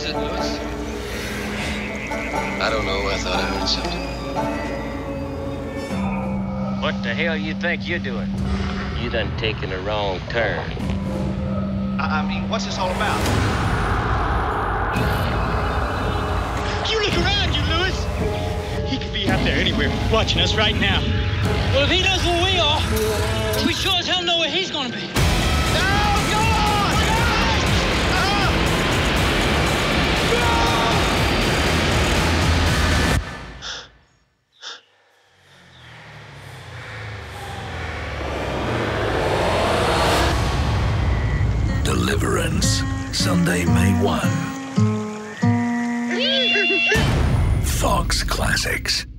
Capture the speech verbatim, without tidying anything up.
it, Louis? I don't know. I thought I heard something. What the hell you think you're doing? You done taken a wrong turn. I, I mean, what's this all about? You look around you, Louis. He could be out there anywhere, watching us right now. Well, if he knows where we are, we sure as hell know where he's gonna be. No, go on! Deliverance, Sunday, May first. Fox Classics.